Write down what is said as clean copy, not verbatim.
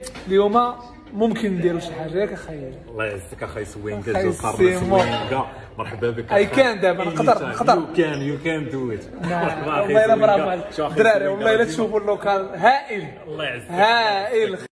اليوم ممكن نديروا شي حاجه ياك اخاي. الله يعزك اخاي سوينكا جو قرب سوينكا. مرحبا بك اي كان دابا نقدر يو كان دو ات. والله الا برافو عليك الدراري، والله الا تشوفوا اللوكال هائل. الله يعزك هائل.